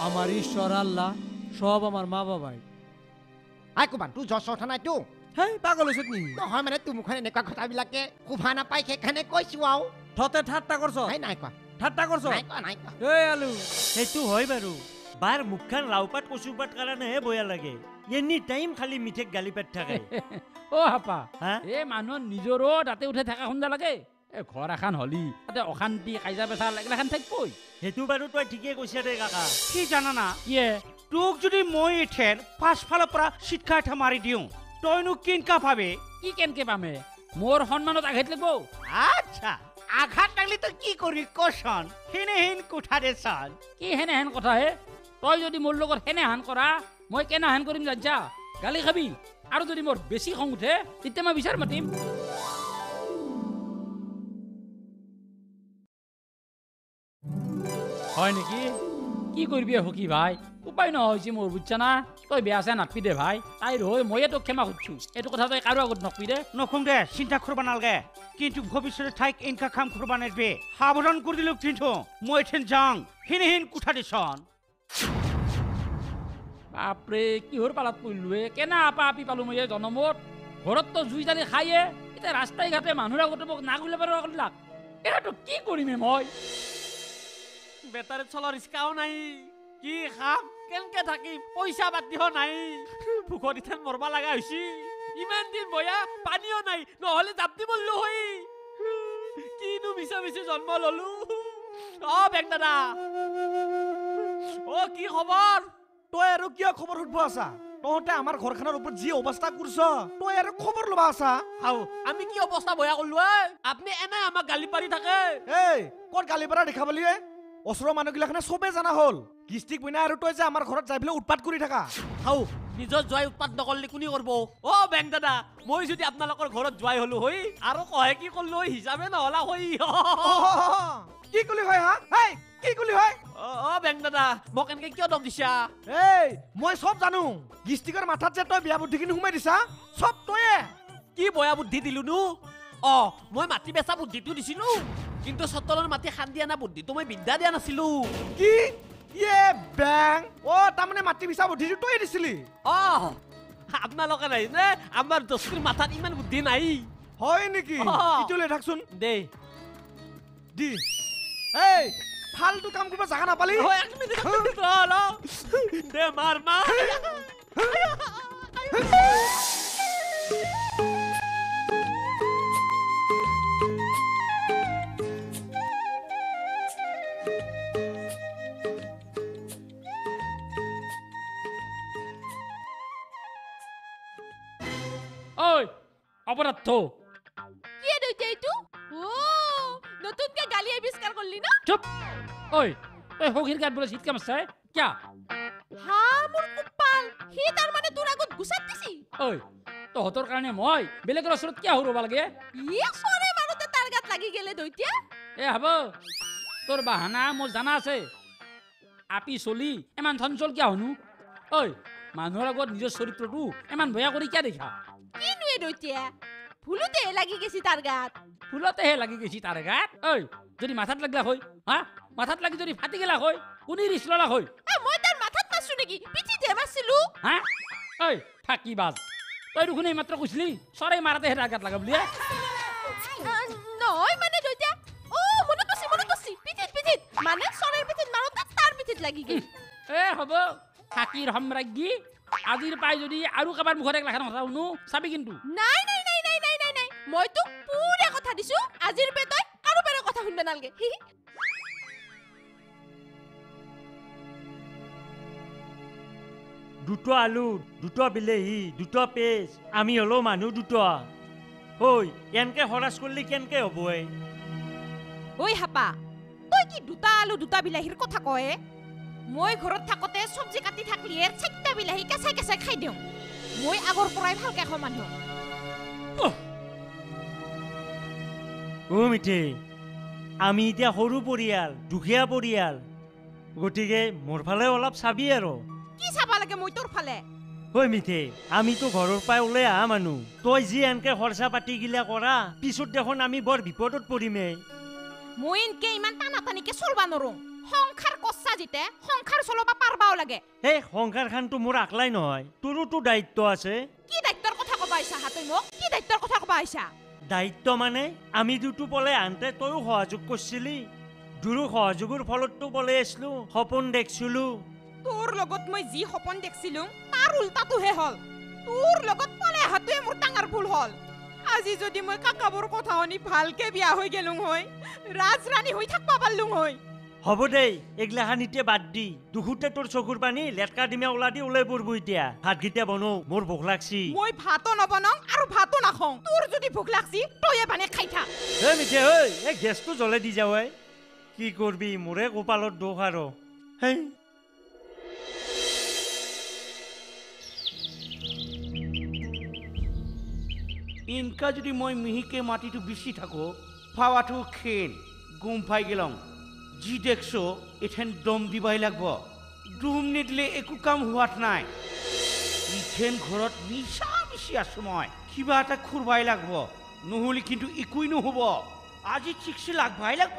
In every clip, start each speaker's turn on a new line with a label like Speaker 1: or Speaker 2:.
Speaker 1: আমার ঈশ্বর আল্লাহ সব আমার মা বাবাই
Speaker 2: আই কুবান তুই যশ উঠা নাই তো
Speaker 1: হেই পাগল হৈছ নি
Speaker 2: নহয় মানে তোৰ মুখত এনেকুৱা কথাবিলাকে শোভা নাপাই সেইকাৰণে কৈছো আৰু
Speaker 1: থতে ঠাট্টা কৰছ
Speaker 2: নাই কোৱা
Speaker 1: ঠাট্টা কৰছ
Speaker 2: নাই কোৱা
Speaker 1: এই আলু
Speaker 3: সেইটো হয় বাৰু বাৰ মুখখান লাওপাত কচুপাত কাৰণেহে বয়া লাগে এনি টাইম খালি মিঠেক গালি পাত থাকে
Speaker 4: অ হাপা
Speaker 3: হা
Speaker 4: এই মানুহ নিজৰো দাঁতে উঠে থকা শুনবা লাগে এই ঘৰ এখন হলি তাতে অশান্তি কাইজা পেচা লাগিলাখান থাকিবই
Speaker 3: সেইটো বাৰু তই ঠিকে কৈছা দে কাকা
Speaker 5: কি জানানা
Speaker 4: কিয়ে
Speaker 5: তোক যদি মই এঠেন পাছফালৰ পৰা চিটকা এটা মাৰি দিওঁ তইনো কেনেকা ভাবে
Speaker 4: কি কেনকে পামে মোৰ সন্মানত আঘাত লাগিব
Speaker 5: আচ্ছা আঘাত লাগলি তই কি কৰি কচোন হেন কোঠা দে চান
Speaker 4: কি হেনেহেন কথা হে তই যদি মোৰ লগত হেনেহান কৰা মই কেনেহান কৰিম জানছা গালি খাবি আৰু যদি মোৰ বেছি খং উঠে তেতিয়া মই বিচাৰ মাতিম হয় নেকি কি কৰিবি হকি ভাই উপায় নহৈছে মোৰ বুজছা না তই বেয়া চেয়া নাপি দে ভাই তাইৰ হৈ ময়ে তোক ক্ষমা কৰিছো এইটো কথা তই কাৰো আগত নকবি দে
Speaker 5: নকম দে চিন্তা কৰবা নালগে কিন্তু ভৱিষ্যতে ঠাইক এনেকা কাম কৰবা নেদবে সাৱধান কৰি দিলো কিন্তু মই এঠেন যাং হেন কোঠা দে চান
Speaker 4: বাপৰে কিহৰ পালাত পৰিলো কেনা আপা আপি পালো মই এই জনমত ঘৰত তো জুই জালি খায়ে এতিয়া ৰাস্তাই ঘাটে মানুহৰ আগতে মোক নাগুলে পাৰ কৰিলাক এটাতো কি কৰিমে মই
Speaker 1: বেটাৰে চলৰ ৰিস্কাও নাই কি খাম কেনকে থাকিম পইচা পাতিও নাই ভোকত ইথান মৰবা লগা হৈছে ইমান দিন বয়া পানীও নাই নহলে জাপতি মৰলো হৈ কিনো মিছা মিছি জন্ম ললো অ বেং দাদা অ কি খবৰ
Speaker 6: তই আৰু কিয় খবৰ সুধব আছা তহঁতে আমাৰ ঘৰখনৰ ওপৰত যি অৱস্থা কৰিছ তই আৰু খবৰ ল'বা আছা
Speaker 1: হাও আমি কি অৱস্থা বয়া করলো আপনি এনে আমাক গালি পাৰি থাকে
Speaker 6: এই ক'ত গালি পাৰা দেখা পালি ওচৰৰ মানুহগিলাখনে চবে জানা হ'ল কিস্তিক বিনা আৰু তই যে আমাৰ ঘৰত যাই পেলাই উৎপাত কৰি থাকা
Speaker 1: হাও নিজৰ জয় উৎপাত নকৰলি কোনি করব ও বেং দাদা মই যদি আপোনালোকৰ ঘৰত জয় হলো হৈ আৰু কহে কি করলো হিসাবে নহলা হৈ
Speaker 6: কি কলি হয় হা এই কি কলি হয়
Speaker 1: ও বেং দাদা মোক এনেকে কিয় দম দিছা
Speaker 6: এই মই সব জানো কিস্তিকৰ মাথাত যে তই বিয়া বুদ্ধিখিনি সোমাই দিছা সব তয়ে
Speaker 1: কি বয়া বুদ্ধি দিলু নু অ মই মাটি বেচা বুদ্ধিটো দিছিলো কিন্তু সত্তৰৰ মাটি খান্দি আনা বুদ্ধিটো মই বিদ্যা দিয়া নাছিলো
Speaker 6: কি ইয়ে বেং ও তাৰমানে মাটি বিচা বুদ্ধিটো তই দিছিলি
Speaker 1: অ আপোনালোকে নাই নে আমাৰ দস্তিৰ মাথাত ইমান বুদ্ধি নাই
Speaker 6: হয় নেকি ইটো লৈ থাকচোন
Speaker 1: দে
Speaker 6: দি এই ফালতু কাম কৰিব জাগা নাপালি
Speaker 1: ও এক মিনিট ল দে মাৰ মাৰ
Speaker 4: ঐ অপরাধ
Speaker 7: কি দইতে এইটো ও নতুনকে গালি আবিষ্কার করলি না
Speaker 4: চুপ ঐ তই হকির গাত বলে শীতকাম আছে কিয়া
Speaker 7: হা মোর কুপাল হি তার মানে তোর আগত গুছাত দিছি
Speaker 4: ঐ তহঁতৰ কাৰণে মই বেলেগৰ ওচৰত কিয় হৰবা লাগে
Speaker 7: ই সরে মারতে তার গাত লাগি গেলে দইতে
Speaker 4: এ হব তোৰ বাহানা মোৰ জানা আছে আপি চলি ইমান চঞ্চল কিয় হনু ঐ মানুহৰ আগত নিজৰ চৰিত্ৰটো ইমান ভয়া কৰি কিয় দেখা
Speaker 7: কি নুয়ে দইতে ভুলতে লাগি গেছি তার গাত
Speaker 4: ফুলতেহে লাগি গৈছি তাৰ গাত ঐ যদি মাথাত লাগলা হয় হা মাথাত লাগি যদি ফাটি গেলা হয় কোনি ৰিছ ললা হয়
Speaker 7: মই তার মাথাত মারছু নাকি পিঠিতে মারছিলু
Speaker 4: হা ঐ ফাঁকি বাজ তই দেখোন এই মাত্ৰ কৈছিলি চৰাই মাৰাতেহে তাৰ গাত লাগা বুলি
Speaker 7: নয় মানে দইতে ও মনত পছি পিঠিত মানে সরের পিঠিত মারতে তার পিঠিত লাগি গেল
Speaker 4: এ হ'ব ফাঁকিৰ সম্ৰাজ্ঞী আজিৰ পাই যদি আৰু কাবাৰ মুখত এক লাখান কথা শুনো চাবি কিন্তু
Speaker 7: নাই মই তো পুরা কথা দিছো আজির পে তই কারো বেরে কথা শুনবে নালগে
Speaker 3: দুটো আলু দুটো বিলাহী দুটো পেজ আমি হলো মানুহ দুটো ঐ এনকে হৰাচ করলি কেনকে হব
Speaker 7: ওই হাপা তুই কি দুটা আলু দুটা বিলাহীর কথা কয়ে মই ঘৰত থাকতে সবজি কাটি থাকলি এর চারটা বিলাহী কেঁচাই কেঁচাই খাই দিও মই আগৰ পৰাই ভালকে খাও মানুহ
Speaker 3: ও মিঠে আমি এতিয়া সৰু পৰিয়াল দুখীয়া পৰিয়াল গতিকে মোৰ ফালে অলপ চাবি আৰু
Speaker 7: কি চাবা লাগে মই তোৰ ফালে
Speaker 3: ঐ মিঠে আমিতো ঘৰৰ পৰাই ওলাই আহা মানুহ তই যি এনকে খৰচা পাতি গিলা কৰা পিছত দেখোন আমি বৰ বিপদত পৰিমে
Speaker 7: মই এনকে ইমান টানা টানিকে চলবা নৰো সংসাৰ কচ্ছা জিতে সংসাৰ চলাব পাৰবাও লাগে
Speaker 3: এই সংসাৰখানটো মোৰ আকলাই নহয় তোৰোতো দায়িত্ব আছে
Speaker 7: কি দায়িত্বৰ কথা কবা আইছা হা তই মোক কি দায়িত্বৰ কথা কবা আইছা
Speaker 3: দায়িত্ব মানে আমি দুটো বলে আনতে তইও সহযোগ কৰিছিলি দুৰো সহযোগৰ ফলততো বলে আছিলো সপোন দেখছিলো
Speaker 7: তোৰ লগত মই যি সপোন দেখছিলো তাৰ উল্টাটোহে হল তোৰ লগত পলে হাতে মোৰ ডাঙৰ ভুল হল আজি যদি মই কাকাবৰ কথা শুনি ভালকে বিয়া হৈ গেলুং হয় ৰাজৰাণী হৈ থাকবা পাৰলুং হয়
Speaker 3: হ'ব দেই এগলাখান এতিয়া বাদ দি দুখুতে তোৰ চকুৰ পানী লেটকা ডিমে ওলা দি ওলাই পৰব এতিয়া ভাতকেইটা বনো মোৰ ভোক লাগছি
Speaker 7: মই ভাতো নবনাও আৰু ভাতো নাখাও তোৰ যদি ভোক লাগছি তয়ে বানে খাই থাক
Speaker 3: ঐ মিঠে ঐ এই গেছটো জ্বলে দি যাও কি কৰবি মোৰে কপালত দোষ আৰু হেই
Speaker 5: ইনকা যদি মই মিহিকে মাটিটো বিচি থাকো ফাৱাটো খেন গুম পাই গেলং যি দেখছো এথেন দম দিবাই লাগব ডুম নিদিলে একো কাম হোৱাত নাই ইথেন ঘৰত মিছা মিছি আছো মই কিবা এটা খুৰবাই লাগব নহ'লে কিন্তু একোই নহ'ব আজি ঠিকছে লাগবাই লাগব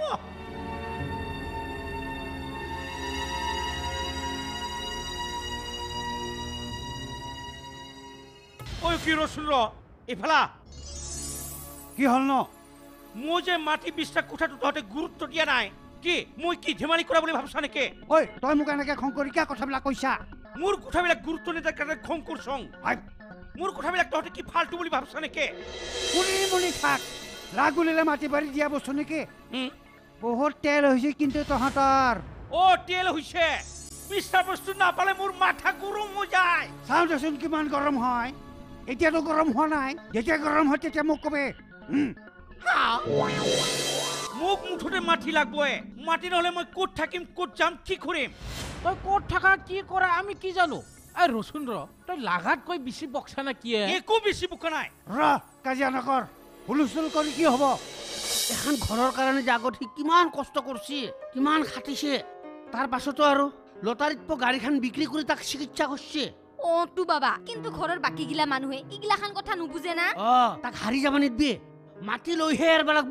Speaker 5: ঐ কি ৰচোন ৰ এফালা
Speaker 8: কি হ'ল ন
Speaker 5: মই যে মাটি বিস্তাৰ কোঠাটো তহঁতে গুৰুত্ব দিয়া নাই কি মই কি ধেমালি কৰা বুলি ভাবছা নেকি
Speaker 8: ঐ তই মোক এনেকে খং কৰি কিয় কথাবিলাক কৈছা
Speaker 5: মোৰ কথাবিলাক গুৰুত্ব নিদিয়াৰ কাৰণে খং কৰছং মোৰ কথাবিলাক তহঁতে কি ফাল্টু বুলি ভাবছা নেকি
Speaker 8: শুনি মুনি থাক লাগুলিলে মাটি বাৰী দিয়া বস্তু নেকি বহুত তেল হৈছে কিন্তু তহঁতৰ
Speaker 5: তেল হৈছে বিস্তাৰ বস্তু নাপালে মোৰ মাথা গৰম হৈ যায়
Speaker 8: চাওঁ দেচোন কিমান গৰম হয় এতিয়াতো গৰম হোৱা নাই যেতিয়া গৰম হয় তেতিয়া মোক কবি
Speaker 5: মোক মুঠতে মাটি লাগবই মাটি নহলে মই ক'ত থাকিম ক'ত যাম কি কৰিম
Speaker 4: তই ক'ত থাকা কি কৰা আমি কি জানো এই ৰচোন ৰ তই লাগাতকৈ বেছি বক্সা না কি
Speaker 5: একো বেছি বোকা নাই
Speaker 8: ৰ কাজিয়া নকৰ হুলস্থুল কৰি কি হ'ব
Speaker 9: এখন ঘৰৰ কাৰণে যে আগত সি কিমান কষ্ট কৰিছে কিমান খাটিছে তাৰ পাছতো আৰু লটাৰীত পো গাড়ীখন বিক্ৰী কৰি তাক চিকিৎসা কৰিছে
Speaker 10: তো বাবা কিন্তু ঘৰৰ বাকী গিলা মানুহে ইগিলাখান কথা নুবুজে না
Speaker 9: তাক হাৰি যাব নিদিবি মাটি লৈহে এৰব লাগব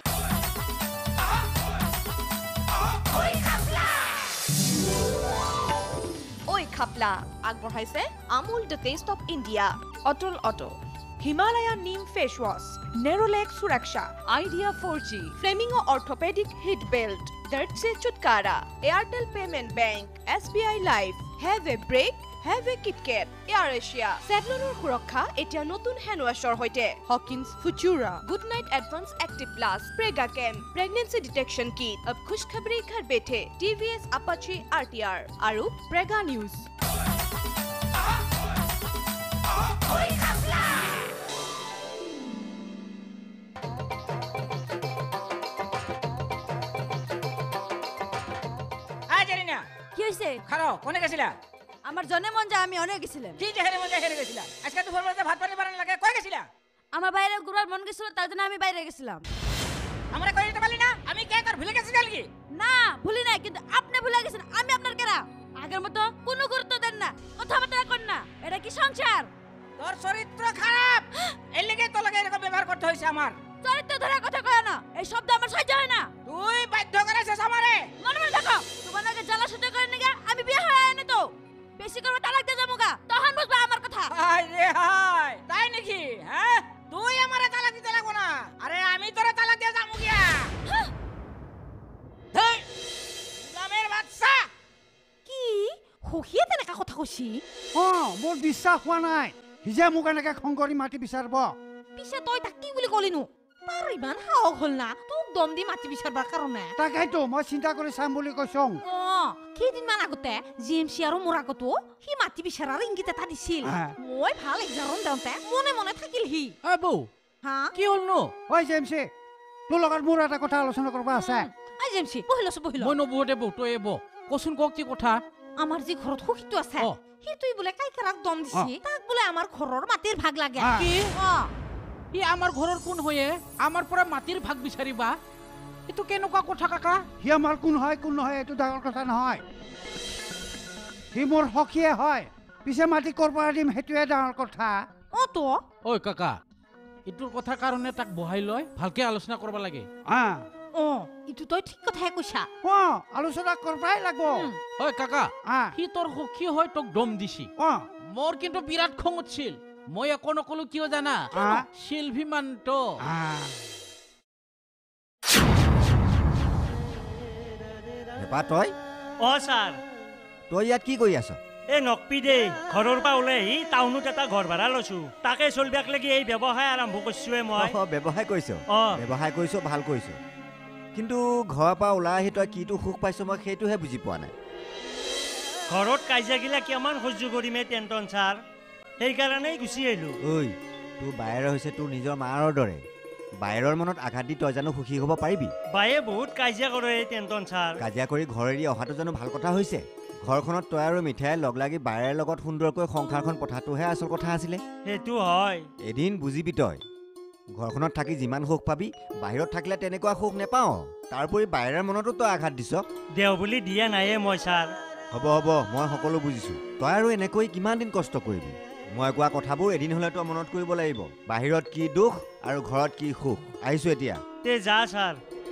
Speaker 11: ঐ খাপলা আগবঢ়াইছে Amul the taste of India অটল auto Himalaya neem face wash Nerolac সুৰক্ষা Idea 4G Flamingo orthopaedic heat belt দৰ্দ से छुटकारा Airtel payment bank SBI life have a break have a KitKat Air Asia सेवलনৰ সুৰক্ষা এতিয়া নতুন হ্যান্ড ওয়াশৰ হৈতে Hawkins Futura good night advance active plus Prega कैम प्रेगनेंसी डिटेक्शन किट अब खुशखबरी घर बैठे TVS अपाचे RTR আৰু प्रेगा न्यूज
Speaker 10: কি হইছে
Speaker 4: খারো কোনে গেছিলা
Speaker 10: আমার জনে মন যায় আমি অনেক গেছিলাম
Speaker 4: কি যে হেরে মজা হেরে গেছিলা আজকে দুপুর বেলা ভাত পানি বানান লাগে কই গেছিলা
Speaker 10: আমার বাইরে ঘুরার মন গেছিল তার জন্য আমি বাইরে গেছিলাম
Speaker 4: আমরা কই দিতে পারলি না আমি কে কর ভুলে গেছি নাকি
Speaker 10: না ভুলি নাই কিন্তু আপনি ভুলে গেছেন আমি আপনার কেরা আগের মতো কোনো গুরুত্ব দেন না কথাবার্তা করেন না এটা কি সংসার
Speaker 4: তোর চরিত্র খারাপ এর লাগি তো লাগে এরকম ব্যবহার করতে হইছে আমার
Speaker 10: চরিত্র ধরে কথা কয় না এই শব্দ আমার সহ্য হয় না
Speaker 4: তুই বাধ্য করেছিস আমারে
Speaker 10: মনে মনে থাকো তোমার আগে জ্বালা সহ্য করেন না আমি বিয়ে হয়ে আইনি তো বেশি করে তালাক দিয়ে যাবো তখন বুঝবা আমার কথা
Speaker 4: হাই রে হাই তাই নাকি হ্যাঁ তুই আমারে তালাক দিতে লাগবো না আরে আমি তোরে তালাক দিয়ে যাবো গিয়া ধই জামের বাচ্চা
Speaker 7: কি হহিয়ে তেনেকা কথা কৈছি
Speaker 8: মোৰ বিশ্বাস হোৱা নাই সি যে মোক এনেকে খং কৰি মাটি বিচাৰিব
Speaker 7: পিছে তই তাক কি বুলি কলিনো তাৰ ইমান সাহস হল না তোক দম দি মাটি বিচাৰবাৰ কাৰণে
Speaker 8: তাকেইতো মই চিন্তা কৰি চাম বুলি কৈছোঁ
Speaker 7: কেইদিনমান আগতে GMC আৰু মোৰ আগতো সি মাটি বিচাৰাৰ ইংগিত এটা দিছিল মই ভাল এক্সাৰন দেওঁতে মনে মনে থাকিল সি
Speaker 4: বৌ
Speaker 7: হা
Speaker 4: কি হল নো
Speaker 8: ঐ জেমচি তোৰ লগত মোৰ এটা কথা আলোচনা কৰিব আছে
Speaker 7: GMC বহিলছো
Speaker 4: মই নবহতে বৌ তই কচোন কক কি কথা
Speaker 7: আমাৰ যি ঘৰত সুখিটো আছে সি তুই বোলে কাইকাৰাক দম দিছি তাক বোলে আমাৰ ঘৰৰ মাটিৰ ভাগ লাগে
Speaker 4: কি ই আমাৰ ঘৰৰ কোন হয়ে আমাৰ পৰা মাটিৰ ভাগ বিচাৰিবা এটো কেনেকুৱা কথা কাকা
Speaker 8: সি আমাৰ কোন হয় এইটো ডাঙৰ কথা নহয় সি মোৰ সখীয়ে হয় পিছে মাটি ক'ৰ পৰা দিম সেইটোৱে ডাঙৰ কথা
Speaker 7: তো
Speaker 4: ঐ কাকা ইটোৰ কথা কাৰণে তাক বহাই লয় ভালকে আলোচনা কৰিব লাগে
Speaker 7: ইটো তই ঠিক কথাই কৈছা
Speaker 8: আলোচনা কৰবাই লাগব
Speaker 4: ঐ কাকা
Speaker 8: আ
Speaker 4: সি তোৰ সুখী হৈ তোক দম দিছি মোৰ কিন্তু বিৰাট খং উঠিছিল মই একো নকলো কিয় জানা শিল্পী মান্ত
Speaker 2: তই
Speaker 3: ছাৰ
Speaker 2: তই ইয়াত কি কৰি আছ
Speaker 3: এই নকপি দেই ঘৰৰ পৰা ওলাই আহি টাউনত এটা ঘৰ ভাড়া লৈছো তাকে চলিবাক লাগি এই ব্যৱসায় আৰম্ভ কৰিছোৱে মই
Speaker 2: ব্যৱসায় কৰিছ ব্যৱসায় কৰিছ ভাল কৰিছ কিন্তু ঘৰৰ পৰা ওলাই আহি তই কিটো সুখ পাইছ মই সেইটোহে বুজি পোৱা নাই
Speaker 3: ঘৰত কাজিয়াগিলা কিমান সহ্য কৰিমে টেনটন ছাৰ সেইকাৰণেই গুচি আহিলো
Speaker 2: ঐ তোৰ বায়েৰ হৈছে তোৰ নিজৰ মাৰৰ দৰে বায়েৰৰ মনত আঘাত দি তই জানো সুখী হ'ব পাৰিবি
Speaker 3: বায়ে বহুত কাজিয়া কৰে এই টেনটন ছাৰ
Speaker 2: কাজিয়া কৰি ঘৰ এৰি অহাটো জানো ভাল কথা হৈছে ঘৰখনত তই আৰু মিঠাই লগ লাগি বায়েৰ লগত সুন্দৰকৈ সংসাৰখন পঠাটোহে আচল কথা আছিলে
Speaker 3: সেইটো হয়
Speaker 2: এদিন বুজিবি তই ঘৰখনত থাকি যিমান সুখ পাবি বাহিৰত থাকিলে তেনেকুৱা সুখ নেপাওঁ তাৰোপৰি বায়েৰৰ মনতো তই আঘাত দিছ
Speaker 3: দেও বুলি দিয়া নাইয়ে মই ছাৰ
Speaker 2: হ'ব হ'ব মই সকলো বুজিছোঁ তই আৰু এনেকৈ কিমান দিন কষ্ট কৰিবি মই কোৱা কথাবোৰ এদিন হ'লে তই মনত কৰিব লাগিব বাহিৰত কি দুখ আৰু ঘৰত কি সুখ আহিছোঁ এতিয়া
Speaker 3: তে যা ছাৰ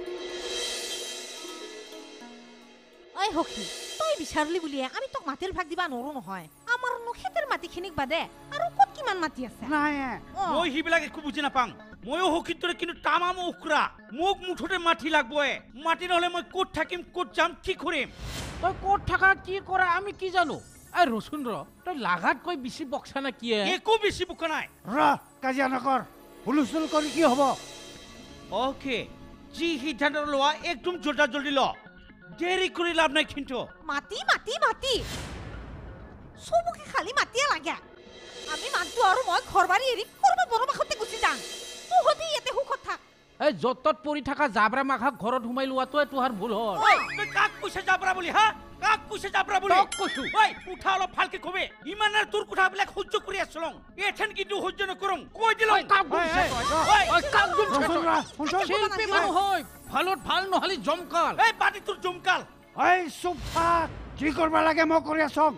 Speaker 7: ঐ সখী তই বিচাৰলি বুলিয়ে আমি তোক মাটিৰ ভাগ দিবা নোৱাৰো নহয় আমাৰ খেতিৰ মাটিখিনিক বাদে আৰু ক'ত কিমান মাটি আছে
Speaker 8: নাই
Speaker 5: মই সেইবিলাক একো বুজি নাপাওঁ ময়ো সখীৰ দৰে কিন্তু তামাম উখৰা মোক মুঠতে মাটি লাগবই মাটি নহ'লে মই ক'ত থাকিম ক'ত যাম কি কৰিম
Speaker 4: তই ক'ত থাকা কি কৰা আমি কি জানো এই ৰচুন্দ্ৰ তই লাগাতকৈ বেছি বক্সা নে কি
Speaker 5: একো বেছি বোকা নাই
Speaker 8: কাজিয়া নকৰ হুলস্থুল কৰি কি হ'ব
Speaker 5: অ'কে যি সিদ্ধান্ত লোৱা একদম জলদি ল দেৰি কৰি লাভ নাই কিন্তু
Speaker 7: মাটি মাটি মাটি চবকে খালি মাটিয়ে লাগে আমি মাতটো আৰু মই ঘৰ বাৰী এৰি কৰবা বৰমাখতে গুচি যাম তহঁতি ইয়াতে সুখত থাক
Speaker 4: এই য'ত ত'ত পৰি থকা জাবৰা মাখাক ঘৰত সোমাই লোৱাটোৱে তোহাৰ ভুল হ'ল
Speaker 5: তই কাক কৈছে জাবৰা বুলি হা কাক কৈছে জাবৰা বুলি
Speaker 4: তোক কৈছো
Speaker 5: ঐ উঠা অলপ ভালকে কবে ইমান আৰু তোৰ কথাবিলাক সহ্য কৰি আছলং এথেন কিন্তু সহ্য নকৰং কৈ দিলং
Speaker 4: শিল্পী মানুহ হয় ভালত ভাল নহ'লে জমকাল
Speaker 5: এই বাটি তোৰ জমকাল
Speaker 8: ঐ চুপ থাক কি কৰবা লাগে মই কৰি আছং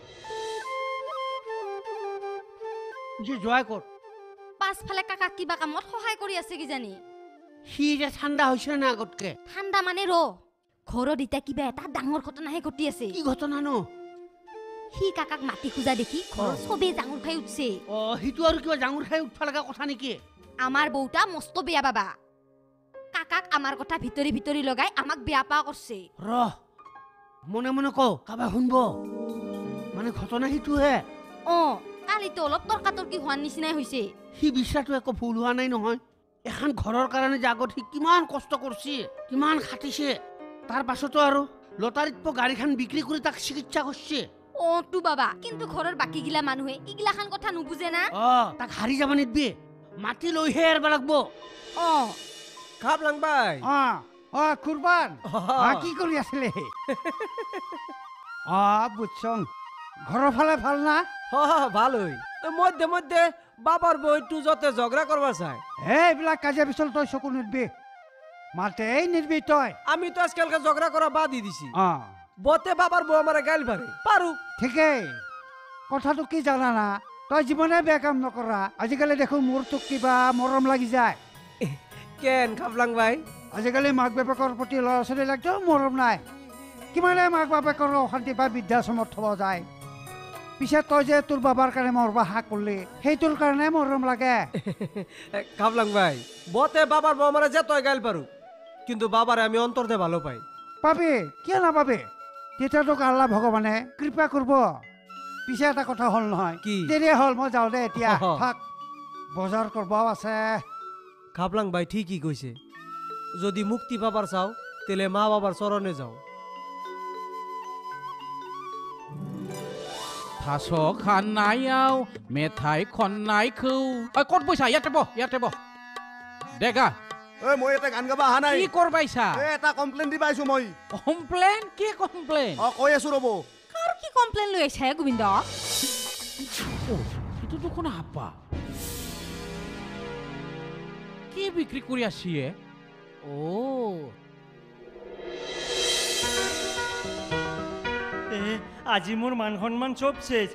Speaker 9: যে জয় ক'ত
Speaker 10: পাছফালে কাকাক কিবা কামত সহায় কৰি আছে কিজানি
Speaker 9: সি যে ঠাণ্ডা হৈছে না আগতকে
Speaker 10: ঠাণ্ডা মানে ঘৰত এতিয়া কিবা এটা ডাঙৰ ঘটনাহে ঘটি আছে
Speaker 9: কি ঘটনা নো
Speaker 10: সি কাকাক মাটি খোজা দেখি ঘৰৰ চবেই জাঙুৰ খাই উঠছে
Speaker 9: সিটো আৰু কিবা জাঙুৰ খাই উঠবা লগা কথা নেকি
Speaker 10: আমাৰ বৌতা মস্ত বেয়া বাবা কাকাক আমাৰ কথা ভিতৰি ভিতৰি লগাই আমাক বেয়া পা কৰছে
Speaker 9: মনে মনে কওঁ কাবা শুনব মানে ঘটনা সিটোহে
Speaker 10: কালিতো অলপ তৰ্কাতৰ্কি হোৱাৰ নিচিনাই হৈছে
Speaker 9: সি বিশ্বাসটো একো ভুল হোৱা নাই নহয় এখন ঘৰৰ কাৰণে যে আগত সি কিমান কষ্ট কৰিছে কিমান খাটিছে তাৰ পাছতো আৰু লটাৰীত গাড়ীখন বিক্ৰী কৰি তাক চিকিৎসা কৰিছে
Speaker 10: তো বাবা কিন্তু ঘৰৰ বাকী গিলা মানুহে ইগিলাখান কথা নুবুজে না
Speaker 9: তাক হাৰি যাব নিদিবি মাটি লৈহে এৰব লাগব
Speaker 6: খাপলাং বাই
Speaker 8: কুৰবান কি কৰি আছিলে বুজছং ঘৰৰ ফালে ভাল না
Speaker 6: ভাল হৈ মধ্যে বাবাৰ বৈটো যতে ঝগড়া করবা চাই
Speaker 8: এইবিলাক কাজিয়া পিছল তই চকু নিদবি মাতেই নিদবি তই
Speaker 6: আমি তো আজকালকে ঝগড়া করা বাদই দিছি বতে বাবার বউ আমারে গাইল পারে পারু
Speaker 8: ঠিকেই কথাটো কি জানা না তই জীৱনে বেয়া কাম নকৰা আজিকালি দেখো মোৰ তোক কিবা মৰম লাগি যায়
Speaker 6: কেন খাপলাং ভাই
Speaker 8: আজিকালি মাক বাপেকৰ প্ৰতি ল'ৰা ছোৱালীৰ একদম মৰম নাই কিমানে মাক বাপেকৰ অশান্তি বা বৃদ্ধাশ্ৰমত থব যায় পিছে তই যে তোৰ বাবাৰ কাৰণে মৰবা হাক করলি সেইটোৰ কাৰণে মৰম লাগে
Speaker 6: খাপলাং ভাই বতে বাবার বউ আমারে যে তই গাইল পারু কিন্তু বাবারে আমি অন্তরতে ভালো পাই
Speaker 8: পাবি কিয় নাপাবি তেতিয়া তোক আল্লাহ ভগৱানে কৃপা কৰিব পিছে এটা কথা হল নহয়
Speaker 6: কি
Speaker 8: দেৰি হল মই যাওঁ দে এতিয়া থাক বজাৰ কৰবাও আছে
Speaker 6: খাপলাং ভাই ঠিকই কইছে যদি মুক্তি পাবার চাও তেলে মা বাবার চরণে যাও
Speaker 4: থাস খান নাইয়াও মেথাই খন নাইখৌ ক'ত বৈছা ইয়াতে বহ দেগা
Speaker 12: মই এটা গান গাবা আহা নাই
Speaker 4: কি কৰবাইছা
Speaker 12: এটা কমপ্লেইন দিবা আইছো মই
Speaker 4: কমপ্লেইন কি কমপ্লেইন
Speaker 12: কৈ আছো ৰব
Speaker 7: কাৰ কি কমপ্লেইন লৈ আইছা গোবিন্দ
Speaker 4: ইটো দেখোন হাপা কি বিক্ৰী কৰি আছিয়ে
Speaker 3: আজি মোৰ মান সন্মান চব শেষ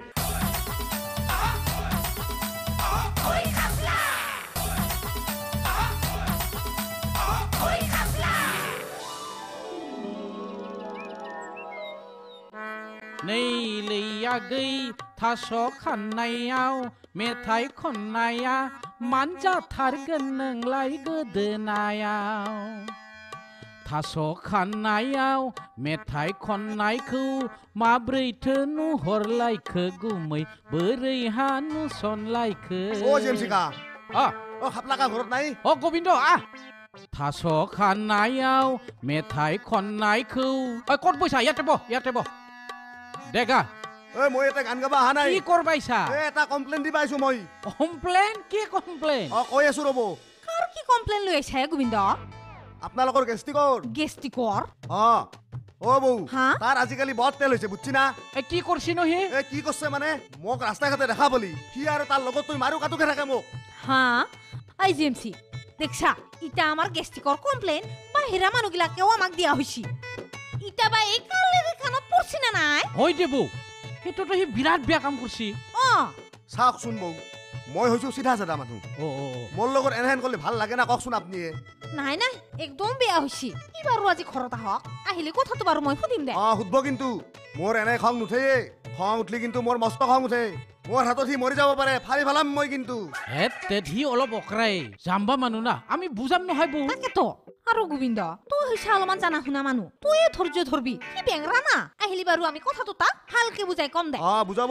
Speaker 4: नै लैयागै थास' खाननायाव मेथाइ खननाया मान जाथारगोन नोंलाय गोदोनायाव थास' खाननायाव मेथाइ खननायखौ माब्रैथो नुहरलायखो गुमै बोरैहा नुसनलायखो
Speaker 12: অ' জেমচিকা
Speaker 4: अ
Speaker 12: অ' খাপলাকা ঘৰত নাই
Speaker 4: अ गोविन्द थास' खाननायाव मेथाइ खननायखौ ক'ত বৈছা ইয়াতে ব দেখা
Speaker 12: ঐ মই এটা গান গাব অহা নাই
Speaker 4: কি কৰবাইছা
Speaker 12: এটা কমপ্লেইন দিব আহিছো মই
Speaker 4: কমপ্লেইন কি কমপ্লেইন
Speaker 12: কৈ আছো ৰ'ব
Speaker 7: কাৰ কি কমপ্লেইন লৈ আহিছে গোবিন্দ
Speaker 12: আপোনালোকৰ গেষ্টিকৰ
Speaker 7: গেষ্টিকৰ
Speaker 12: অ বৌ
Speaker 7: হা?
Speaker 12: তাৰ আজিকালি বহুত তেল হৈছে বুঝছি না
Speaker 4: কি কৰছি ন সি
Speaker 12: কি কৰছে মানে মোক ৰাস্তা ঘাটে দেখা বলি সি আৰু তাৰ লগত তুই মাৰো কাটোকে থাকে মোক
Speaker 7: হা আই জেমচি দেখছা ইটা আমার গেষ্টিকৰ কমপ্লেইন বাহিৰা মানুহবিলাকেও আমাক দিয়া হৈছে ইটা বা এই কালেৰে কাণত পৰছি না নাই
Speaker 4: হয় দেবো সেইটোতো সি বিৰাট বেয়া কাম কৰছি
Speaker 12: চাওকচোন বৌ মই হৈছো চিধা চাধা মানুহ মোৰ লগত এনেহেন কৰিলে ভাল লাগে না কওকচোন আপুনিয়ে
Speaker 7: নাই নাই একদম বেয়া হৈছে ই বাৰু আজি ঘৰত আহক আহিলে কথাটো বাৰু মই সুধিম দে
Speaker 12: সুধব কিন্তু মোৰ এনে খং নুঠে খং উঠলি কিন্তু মোৰ মস্ত খং উঠে মোৰ হাতত সি মৰি যাব পাৰে ফালি ফালাম মই কিন্তু
Speaker 4: সি অলপ অকৰাই জাম্বা মানুহ না আমি বুজাম নহয় বৌ
Speaker 7: তাকেতো আৰু গোবিন্দ তই হৈছে অলপমান জানা শুনা মানুহ তই ধৈৰ্য ধৰবি কি বেংৰা না আহিলি বাৰু আমি কথাটো তাক ভালকে বুজাই কম দে
Speaker 12: বুজাব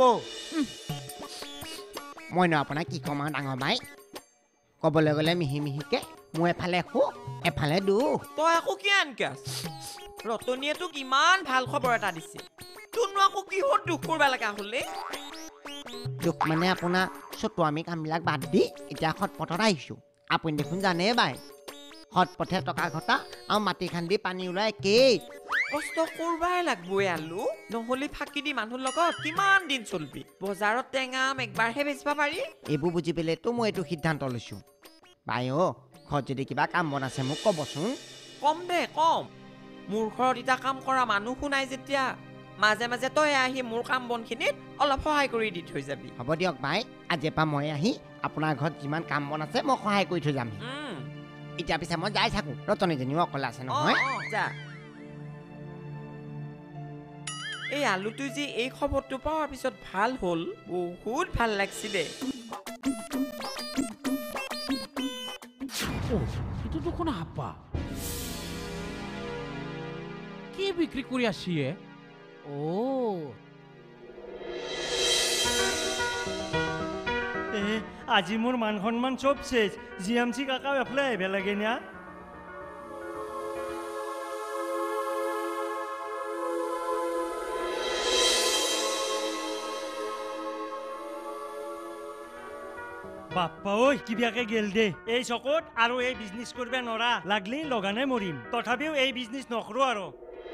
Speaker 9: মই ন আপোনাক কি কম ডাঙৰ মাই ক'বলৈ গ'লে মিহি মিহিকে মই এফালে সুখ এফালে দুখ
Speaker 13: তই আকৌ কি আনকে ৰতনীয়ে তোক ইমান ভাল খবৰ এটা দিছে তোৰনো আকৌ কিহত দুখ কৰিব লগা হ'লে
Speaker 9: দুখ মানে আপোনাৰ চতুৱামী কামবিলাক বাদ দি এতিয়া সৎপথত আহিছোঁ আপুনি দেখোন জানে বাই সৎপথে টকা ঘটা আৰু মাটি খান্দি পানী ওলাই একেই
Speaker 13: কষ্ট কৰবাই লাগবই আলু নহ'লে ফাঁকি দি মানুহৰ লগত কিমান দিন চলবি বজাৰত টেঙা একবাৰহে বেচিব পাৰি
Speaker 9: এইবোৰ বুজি পেলাইতো মই এইটো সিদ্ধান্ত লৈছোঁ বাই ঘৰত যদি কিবা কাম বন আছে মোক ক'বচোন
Speaker 13: কম দে কম মোৰ ঘৰত এতিয়া কাম কৰা মানুহো নাই যেতিয়া মাজে মাজে তই আহি মোৰ কাম বনখিনিত অলপ সহায় কৰি দি থৈ যাবি
Speaker 9: হ'ব দিয়ক বাই আজিৰ পৰা মই আহি আপোনাৰ ঘৰত যিমান কাম বন আছে মই সহায় কৰি থৈ যাম এতিয়া পিছে মই যাই থাকোঁ ৰতনীজনীও অকলে আছে নহয়
Speaker 13: যা এই আলুটো যে এই খবৰটো পোৱাৰ পিছত ভাল হ'ল বহুত ভাল লাগছি দে
Speaker 4: এইটো দেখোন হাপা কি বিক্ৰী কৰি আছিয়ে
Speaker 3: আজি মোৰ মান সন্মান চব চেচ জিএমচি কাকাও এফালে আহিব লাগে না বাপ্পা ঐ কিবাকে গেল দে এই চকত আৰু এই বিজনেছ কৰিব নৰা লাগলি লগানে মৰিম তথাপিও এই বিজনেছ নকৰো আৰু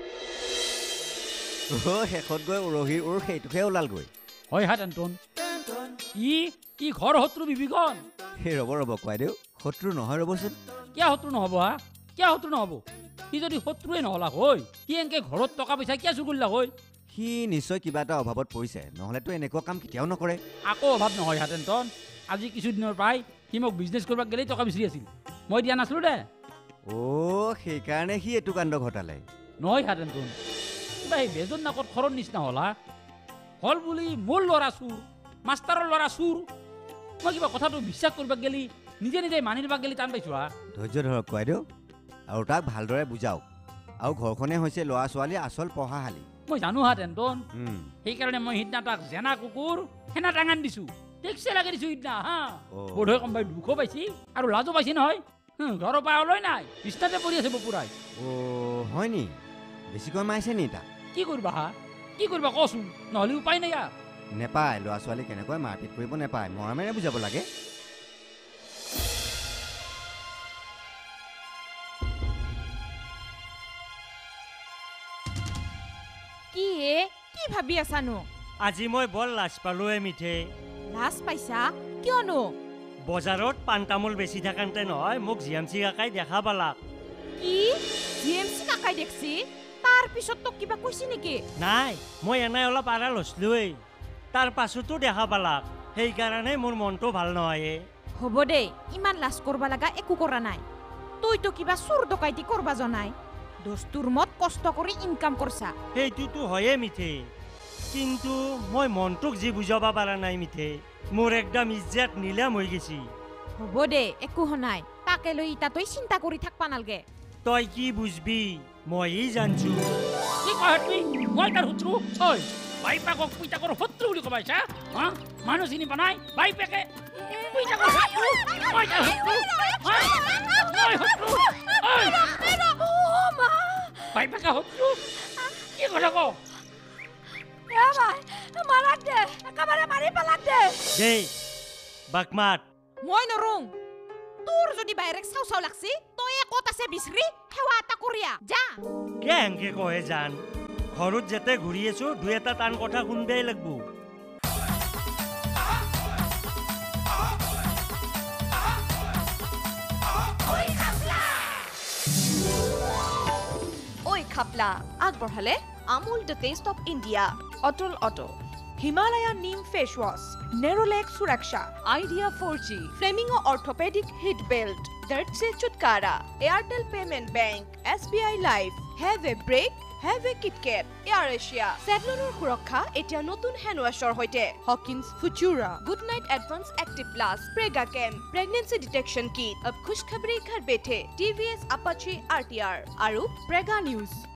Speaker 2: শেষত গৈ উৰহীৰ উৰ সেইটোহে ওলালগৈ
Speaker 4: হয় হাত এণ্টন ই ঘৰ শত্ৰু বিভীষণ
Speaker 2: সেই ৰ'ব কোৱাইদেউ শত্ৰু নহয় ৰ'বচোন
Speaker 4: কিয় শত্ৰু নহ'ব হা কিয় শত্ৰু নহ'ব সি যদি শত্ৰুৱে নহ'লা হয় সি এনেকৈ ঘৰত টকা পইচা কিয় চুৰ কৰিলা হয়
Speaker 2: সি নিশ্চয় কিবা এটা অভাৱত পৰিছে নহ'লেতো এনেকুৱা কাম কেতিয়াও নকৰে
Speaker 4: আকৌ অভাৱ নহয় হাত এণ্টন আজি কিছুদিনৰ পৰাই সি মোক বিজনেছ কৰিব গ'লেই টকা বিচাৰি আছিল মই দিয়া নাছিলোঁ দে
Speaker 2: সেইকাৰণে সি এইটো কাণ্ড ঘটালে
Speaker 4: নহয় হাত এণ্টন কিবা সেই বেজৰ নাকত খৰৰ নিচিনা হ'ল হা হ'ল বুলি মোৰ ল'ৰা চুৰ মাষ্টাৰৰ ল'ৰা চুৰ মই কিবা কথাটো বিশ্বাস কৰিব গেলি নিজে নিজে মানি ল'ব গেলি টান পাইছোঁ হা
Speaker 2: ধৈৰ্য ধৰক কোৱাইদেউ আৰু তাক ভালদৰে বুজাওক আৰু ঘৰখনে হৈছে ল'ৰা ছোৱালীৰ আচল পঢ়াশালী
Speaker 4: মই জানো হা টেনটন সেইকাৰণে মই সিদিনা তাক জেনা কুকুৰ সেনা টাঙান দিছোঁ টেক্সি লাগি দিছোঁ সিদিনা হা বোধহয় কোনোবাই দুখো পাইছি আৰু লাজো পাইছি নহয় ঘৰৰ পৰা ওলাই নাই বিছনাতে পৰি আছে বপুৰাই
Speaker 2: হয় নি বেছিকৈ মাৰিছে নি তাক
Speaker 4: কি কৰিবা হা কি কৰিবা কচোন নহ'লে উপায় নাই ইয়াৰ
Speaker 2: নেপায় ল'ৰা ছোৱালী কেনেকৈ মাৰপিট কৰিব নেপায় মৰমেৰে বুজাব লাগে
Speaker 7: কি ভাবি আছানো
Speaker 3: আজি মই বৰ লাজ পালোৱে মিঠে
Speaker 7: লাজ পাইছা কিয়নো
Speaker 3: বজাৰত পাণ তামোল বেছি থাকান্তে নহয় মোক জিএমচি কাকাই দেখা পালাক
Speaker 7: কি জিএমচি কাকাই দেখছি তাৰ পিছত তো কিবা কৈছি নেকি
Speaker 3: নাই মই এনাই অলপ আড়াল হৈছিলোৱেই তাৰ পাছতো দেখা পালাক সেইকাৰণে মোৰ মনটো ভাল নহয়
Speaker 7: হ'ব দে ইমান লাজ কৰবা লগা একো কৰা নাই তইতো কিবা চুৰ ডকাইতি কৰবা জনাই দস্তুৰ মত কষ্ট কৰি ইনকাম কৰছা
Speaker 3: সেইটোতো হয়ে মিঠে কিন্তু মই মনটোক যি বুজাব পাৰা নাই মিঠে মোৰ একদম ইজ্জত নিলাম হৈ গেছি
Speaker 7: হ'ব দে একো নাই তাকে লৈ ইতা তই চিন্তা কৰি থাকবা নালগে
Speaker 3: তই কি বুঝবি মই জানছো
Speaker 4: কি কয় তুমি মই তাৰ শত্ৰু ঐ বাইপাকক পুইতাকৰ শত্ৰু বুলি কবাইছা হা মানুহ চিনি পানাই বাইপাকে পুইতাকৰ শত্ৰু মই তাৰ শত্ৰু মই শত্ৰু বাইপাকে শত্ৰু কি কথা ক
Speaker 10: মাৰাত দে একেবাৰে মাৰি পেলাত দে
Speaker 3: দে বাকমাত
Speaker 7: মই নৰুং তোৰ যদি বাইৰেক চাও চাও লাগছি তই ক'ত আছে বিচৰি সেৱা এটা কৰিয়া যা
Speaker 3: কে এংকে কয়ে জান ঘৰত যেতে ঘূৰি আছো দুই এটা টান কথা শুনবাই লাগবো
Speaker 11: ঐ খাপলা আগবঢ়ালে Amul the taste of India অটল auto Himalaya neem face wash Nerolac সুৰক্ষা Idea 4G Flamingo orthopaedic heat belt দৰ্দ से छुटकारा Airtel payment bank SBI life have a break have a KitKat Air Asia सेवलনৰ সুৰক্ষা এতিয়া নতুন হ্যান্ড ওয়াশৰ হৈতে Hawkins Futura good night advance active plus Prega कैम प्रेगनेंसी डिटेक्शन किट अब खुशखबरी घर बैठे TVS अपाचे RTR আৰু प्रेगा न्यूज